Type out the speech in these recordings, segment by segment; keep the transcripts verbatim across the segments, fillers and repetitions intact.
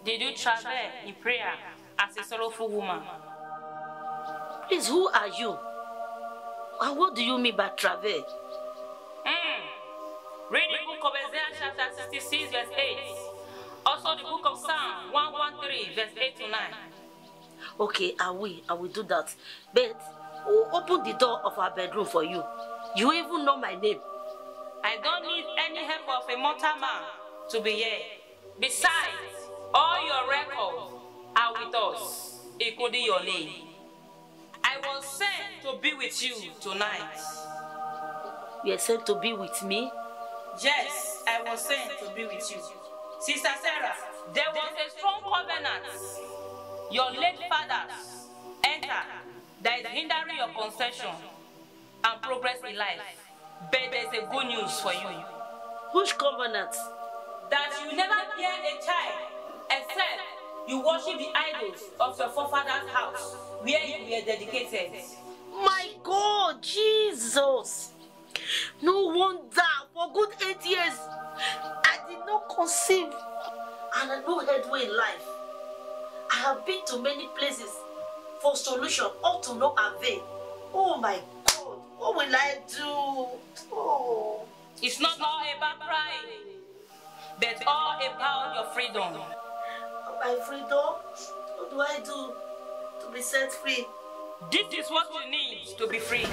Did you travel in prayer as a sorrowful woman? Please, who are you? And what do you mean by travel? Mm. Read the book of Isaiah chapter sixty-six verse eight. Also the book of Psalm one thirteen verse eight to nine. Okay, I will. I will do that. But who opened the door of our bedroom for you? You even know my name. I don't need any help of a mortal man to be here. Besides, all your records are with us, including your name. I was sent to be with you tonight. You are sent to be with me? Yes, I was sent to be with you. Sister Sarah, there was a strong covenant your late fathers entered that is hindering your concession and progress in life. But there's a good news for you. Which covenant? That you never bear a child except you worship the idols of your forefathers' house where you were dedicated. My God, Jesus! No wonder for good eight years I did not conceive and I no headway in life. I have been to many places for solution, all to no avail. Oh my God, what will I do? Oh. It's not all about pride, but all about your freedom. My freedom? What do I do to be set free? This is what you need to be free.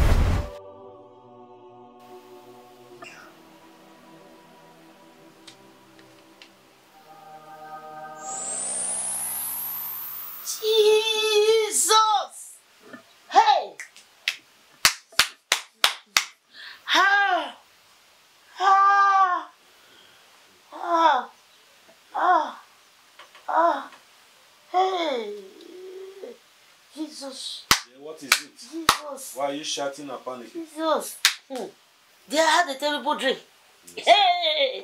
Jesus! Hey! Ah! Ah! Ah! Ah! Ah! Hey! Jesus! Yeah, what is it? Jesus! Why are you shouting and panicking? Jesus! Hmm. There I had a terrible dream. Yes. Hey!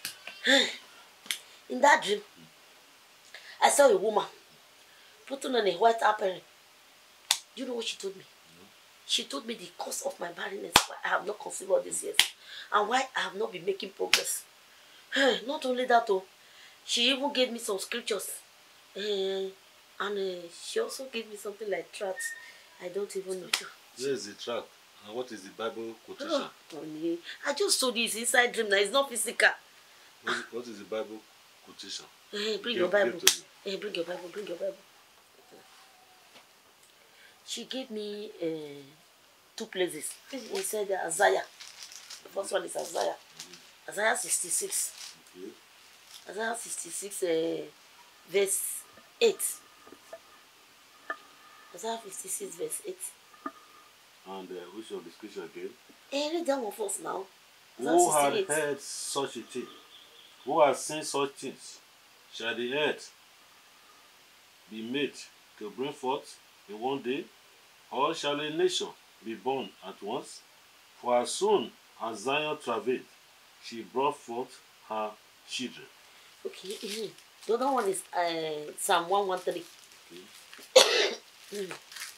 In that dream, I saw a woman putting on a white apron. Do you know what she told me? No. She told me the cause of my barrenness, why I have not conceived all these years, and why I have not been making progress. Not only that, though, she even gave me some scriptures, uh, and uh, she also gave me something like tracts. I don't even know. Where is the tract? And what is the Bible quotation? Oh, honey, I just told you it's inside dream now. It's not physical. What is, what is the Bible quotation? Hey, bring give, your Bible. Hey, bring your Bible. Bring your Bible. She gave me uh, two places. He said uh, Isaiah. The first one is Isaiah. Mm-hmm. Isaiah sixty-six. Okay. Isaiah sixty-six, uh, verse eight. Isaiah fifty-six, verse eight. And uh, which of the scripture again? Hey, read that one first now. Who had heard such a thing? Who has seen such things? Shall the earth be made to bring forth in one day? Or shall a nation be born at once? For as soon as Zion travailed, she brought forth her children. Okay, mm-hmm. The other one is uh, Psalm one thirteen. Okay. mm.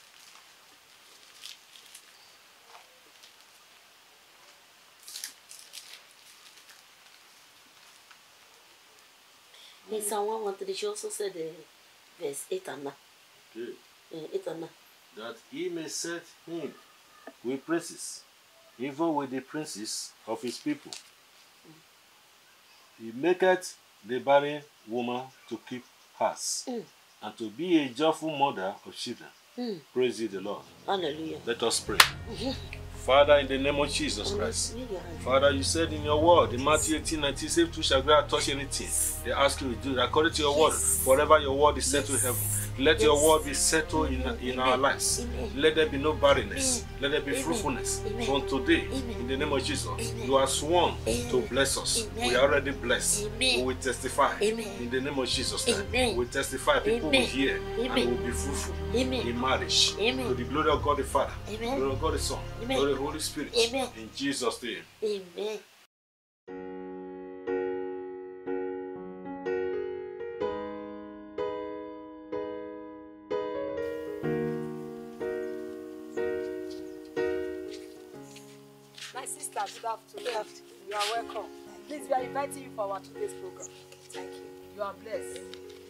In Psalm one thirteen, she also said uh, verse eight and nine. Okay. Uh, eight and nine. That he may set him with princes, even with the princes of his people. Mm. He maketh the barren woman to keep hers, mm. and to be a joyful mother of children. Mm. Praise ye the Lord. Hallelujah. Let us pray. Mm-hmm. Father, in the name of Jesus Christ, Father, you said in your word, in Matthew eighteen nineteen, say, two shall go and touch anything they ask you to do, according to your word, forever your word is settled in heaven. Let yes. your word be settled in, in our lives. Amen. Let there be no barrenness. Amen. Let there be Amen. fruitfulness. Amen. From today, Amen. in the name of Jesus, Amen. you are sworn Amen. to bless us. Amen. We are already blessed. Amen. We will testify. Amen. In the name of Jesus, we will testify. People Amen. will hear Amen. and will be fruitful Amen. in marriage. Amen. To the glory of God the Father, Amen. glory of God the Son, Amen. glory of the Holy Spirit. Amen. In Jesus' name. Amen. My sister, good afternoon. Good afternoon. You are welcome. Please, we are inviting you for our today's program. Thank you. You are blessed.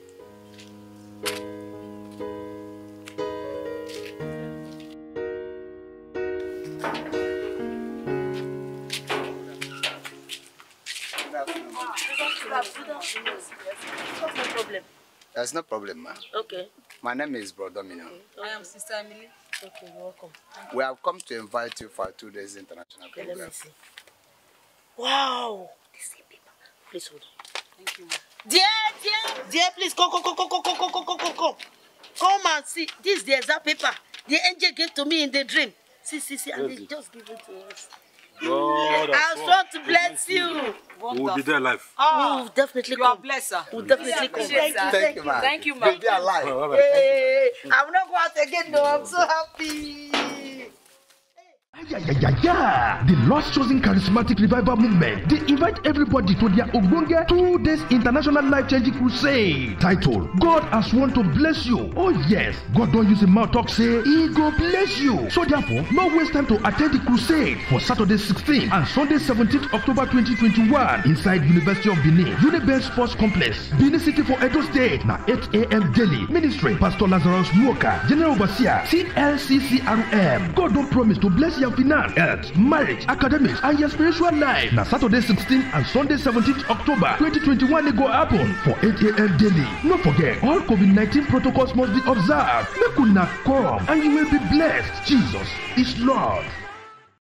What's the problem? There's no problem, ma. Okay. My name is Bro Domino. I am Sister Emily. Okay, you're welcome. We have come to invite you for two days international Okay, program. let me see. Wow. This is paper. Please hold on. Thank you, ma. Dear, dear, dear, please come, come, come, come, come, come, come, come, come, come. Come and see. This is the exact paper the angel gave to me in the dream. See, see, see, and they just give it to us. God, I want to bless you. We will be there live. Oh, we'll definitely you come. are blessed, sir. We'll definitely come. Thank you, Thank you, ma. Thank you, ma. You'll be alive. Oh, bye-bye. Hey, I'm not going out again, though. I'm so happy. Yeah, yeah, yeah, yeah. The Lost Chosen Charismatic Revival Movement. They invite everybody to their Ogbonge two days international life-changing crusade. Title: God has sworn to bless you. Oh yes, God don't use a mouth talk say He go bless you. So therefore, no waste time to attend the crusade for Saturday sixteenth and Sunday seventeenth October twenty twenty-one inside University of Benin, Uniben Sports Complex, Benin City for Edo State. Now eight A M daily. Ministry: Pastor Lazarus Walker, General Overseer, C L C C R M. God don't promise to bless your finance, health, marriage, academics, and your spiritual life. Now Saturday sixteenth and Sunday seventeenth October twenty twenty-one they go happen for eight A M daily. No forget, all COVID nineteen protocols must be observed. Make una come and you will be blessed. Jesus is Lord.